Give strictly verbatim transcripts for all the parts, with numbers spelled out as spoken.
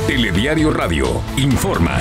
Telediario Radio informa.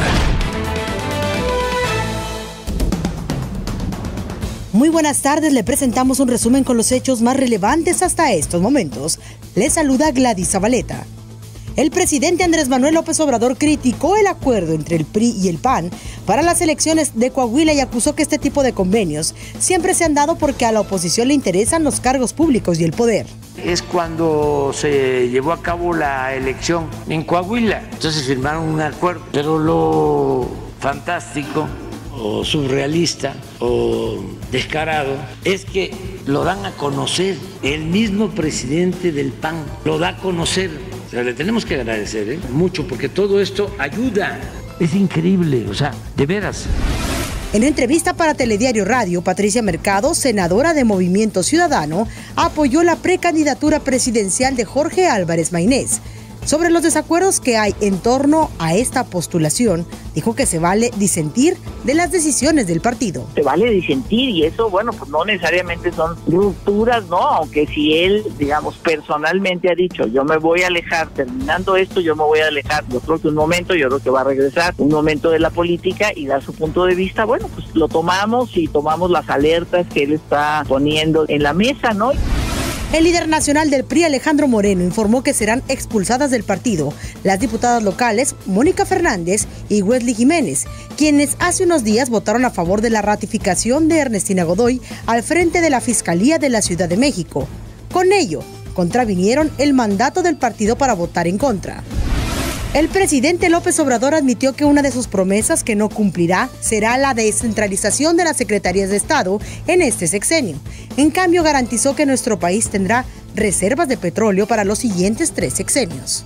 Muy buenas tardes, le presentamos un resumen con los hechos más relevantes hasta estos momentos. Le saluda Gladys Zabaleta. El presidente Andrés Manuel López Obrador criticó el acuerdo entre el P R I y el P A N para las elecciones de Coahuila y acusó que este tipo de convenios siempre se han dado porque a la oposición le interesan los cargos públicos y el poder. Es cuando se llevó a cabo la elección en Coahuila, entonces firmaron un acuerdo, pero lo fantástico o surrealista o descarado es que lo dan a conocer, el mismo presidente del P A N lo da a conocer. O sea, le tenemos que agradecer ¿eh? mucho porque todo esto ayuda, es increíble, o sea, de veras. En entrevista para Telediario Radio, Patricia Mercado, senadora de Movimiento Ciudadano, apoyó la precandidatura presidencial de Jorge Álvarez Maynés. Sobre los desacuerdos que hay en torno a esta postulación, dijo que se vale disentir de las decisiones del partido. Se vale disentir y eso, bueno, pues no necesariamente son rupturas, ¿no? Aunque si él, digamos, personalmente ha dicho, yo me voy a alejar, terminando esto, yo me voy a alejar, yo creo que un momento, yo creo que va a regresar un momento de la política y dar su punto de vista, bueno, pues lo tomamos y tomamos las alertas que él está poniendo en la mesa, ¿no? El líder nacional del P R I, Alejandro Moreno, informó que serán expulsadas del partido las diputadas locales Mónica Fernández y Wesley Jiménez, quienes hace unos días votaron a favor de la ratificación de Ernestina Godoy al frente de la Fiscalía de la Ciudad de México. Con ello, contravinieron el mandato del partido para votar en contra. El presidente López Obrador admitió que una de sus promesas que no cumplirá será la descentralización de las secretarías de Estado en este sexenio. En cambio, garantizó que nuestro país tendrá reservas de petróleo para los siguientes tres sexenios.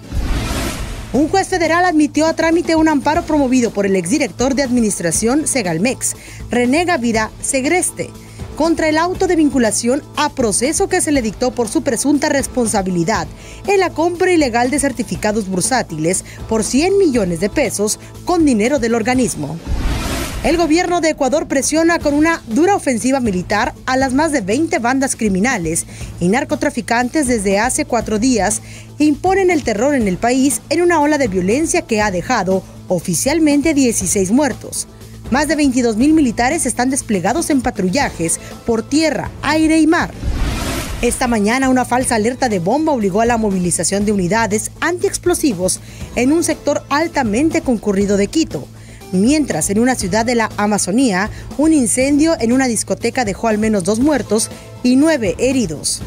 Un juez federal admitió a trámite un amparo promovido por el exdirector de administración Segalmex, René Gavira Segreste, contra el auto de vinculación a proceso que se le dictó por su presunta responsabilidad en la compra ilegal de certificados bursátiles por cien millones de pesos con dinero del organismo. El gobierno de Ecuador presiona con una dura ofensiva militar a las más de veinte bandas criminales y narcotraficantes desde hace cuatro días e imponen el terror en el país en una ola de violencia que ha dejado oficialmente dieciséis muertos. Más de veintidós mil militares están desplegados en patrullajes por tierra, aire y mar. Esta mañana una falsa alerta de bomba obligó a la movilización de unidades antiexplosivos en un sector altamente concurrido de Quito, mientras en una ciudad de la Amazonía un incendio en una discoteca dejó al menos dos muertos y nueve heridos.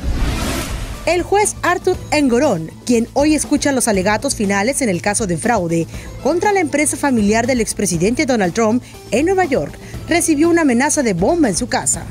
El juez Arthur Engoron, quien hoy escucha los alegatos finales en el caso de fraude contra la empresa familiar del expresidente Donald Trump en Nueva York, recibió una amenaza de bomba en su casa.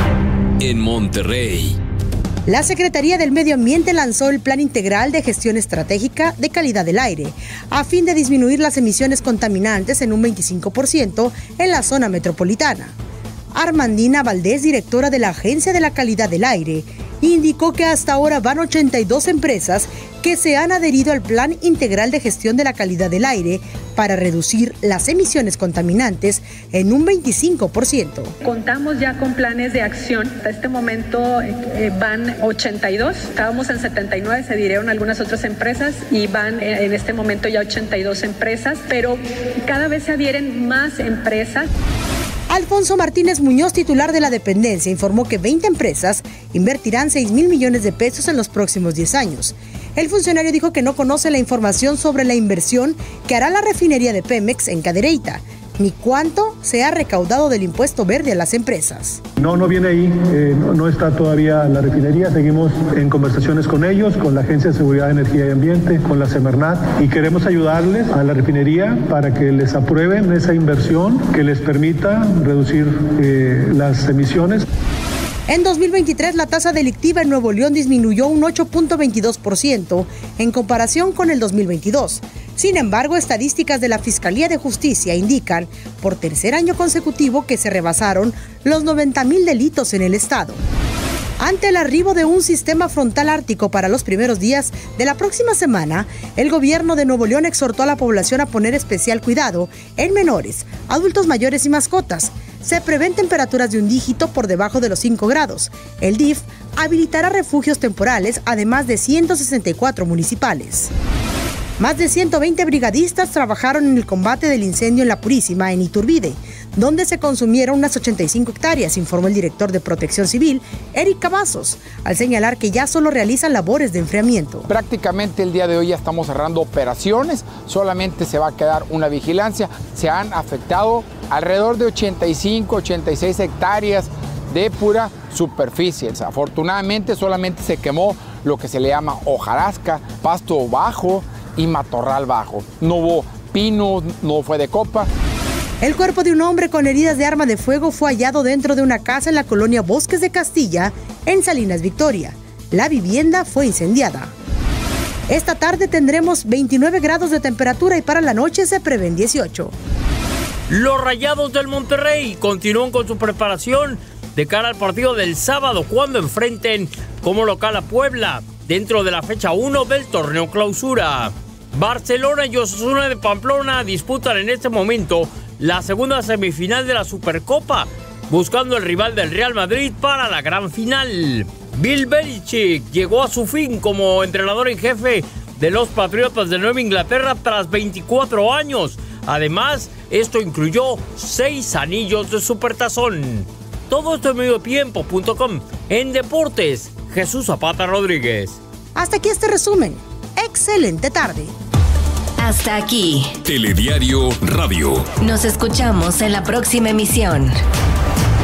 En Monterrey. La Secretaría del Medio Ambiente lanzó el Plan Integral de Gestión Estratégica de Calidad del Aire, a fin de disminuir las emisiones contaminantes en un veinticinco por ciento en la zona metropolitana. Armandina Valdés, directora de la Agencia de la Calidad del Aire, indicó que hasta ahora van ochenta y dos empresas que se han adherido al Plan Integral de Gestión de la Calidad del Aire para reducir las emisiones contaminantes en un veinticinco por ciento. Contamos ya con planes de acción. Hasta este momento eh, van ochenta y dos, estábamos en setenta y nueve, se adhirieron algunas otras empresas y van eh, en este momento ya ochenta y dos empresas, pero cada vez se adhieren más empresas. Alfonso Martínez Muñoz, titular de la dependencia, informó que veinte empresas invertirán seis mil millones de pesos en los próximos diez años. El funcionario dijo que no conoce la información sobre la inversión que hará la refinería de Pemex en Cadereyta, ni cuánto se ha recaudado del impuesto verde a las empresas. No, no viene ahí, eh, no, no está todavía la refinería, seguimos en conversaciones con ellos, con la Agencia de Seguridad, Energía y Ambiente, con la Semarnat, y queremos ayudarles a la refinería para que les aprueben esa inversión que les permita reducir eh, las emisiones. En dos mil veintitrés, la tasa delictiva en Nuevo León disminuyó un ocho punto veintidós por ciento en comparación con el dos mil veintidós. Sin embargo, estadísticas de la Fiscalía de Justicia indican por tercer año consecutivo que se rebasaron los noventa mil delitos en el estado. Ante el arribo de un sistema frontal ártico para los primeros días de la próxima semana, el gobierno de Nuevo León exhortó a la población a poner especial cuidado en menores, adultos mayores y mascotas. Se prevén temperaturas de un dígito por debajo de los cinco grados. El D I F habilitará refugios temporales, además de ciento sesenta y cuatro municipales. Más de ciento veinte brigadistas trabajaron en el combate del incendio en La Purísima, en Iturbide, donde se consumieron unas ochenta y cinco hectáreas, informó el director de Protección Civil, Eric Cavazos, al señalar que ya solo realizan labores de enfriamiento. Prácticamente el día de hoy ya estamos cerrando operaciones, solamente se va a quedar una vigilancia. Se han afectado alrededor de ochenta y cinco, ochenta y seis hectáreas de pura superficie. Afortunadamente solamente se quemó lo que se le llama hojarasca, pasto bajo y matorral bajo. No hubo pino, no fue de copa. El cuerpo de un hombre con heridas de arma de fuego fue hallado dentro de una casa en la colonia Bosques de Castilla, en Salinas Victoria. La vivienda fue incendiada. Esta tarde tendremos veintinueve grados de temperatura y para la noche se prevén dieciocho. Los Rayados del Monterrey continúan con su preparación de cara al partido del sábado, cuando enfrenten como local a Puebla, dentro de la fecha uno del torneo clausura. Barcelona y Osasuna de Pamplona disputan en este momento la segunda semifinal de la Supercopa, buscando el rival del Real Madrid para la gran final. Bill Belichick llegó a su fin como entrenador en jefe de los Patriotas de Nueva Inglaterra tras veinticuatro años. Además, esto incluyó seis anillos de Supertazón. Todo esto en mediotiempo punto com. En deportes, Jesús Zapata Rodríguez. Hasta aquí este resumen. Excelente tarde. Hasta aquí. Telediario Radio. Nos escuchamos en la próxima emisión.